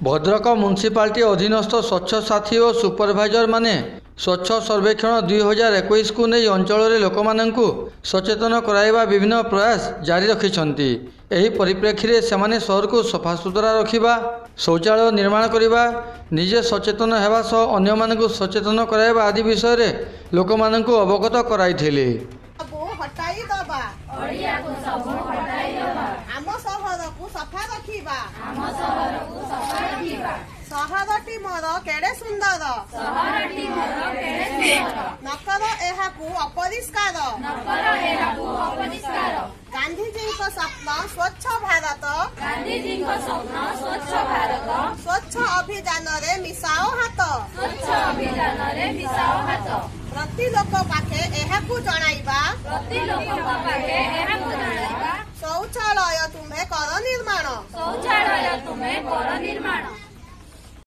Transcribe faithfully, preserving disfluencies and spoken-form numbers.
Bhadrak municipality अधीनस्थ स्वच्छ साथी और सुपरभाइजर माने स्वच्छ सर्वेक्षण दुई हजार इक्कीस को नहीं अंचल लोक मानू सचेतन कराइबा विभिन्न प्रयास जारी रखिछंती। एही परिप्रेक्षी से माने शहर को सफा सुतरा रखिबा, शौचालय निर्माण करिबा, निजे सचेतन हेबा सह अन्य मानकु सचेतन कराइबा आदि विषय रे लोक मानकु अवगत कराइथिले। सहरटी मोर केड़े सुंदर नकर एहाकू अपरिष्कार गांधीजी को स्वप्न स्वच्छ भारत स्वच्छ अभियान रे मिसाओ हाथ प्रति लोक पाखे एहाकू जणाइबा